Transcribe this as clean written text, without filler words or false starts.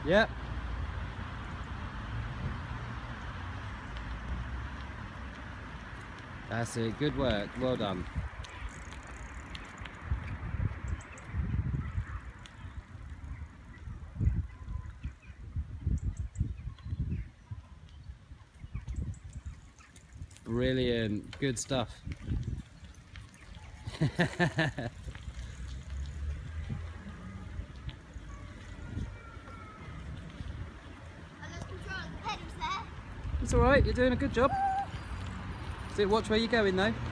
Yep. That's it. Good work. Well done. Brilliant. Good stuff. It's alright, you're doing a good job. So watch where you're going though.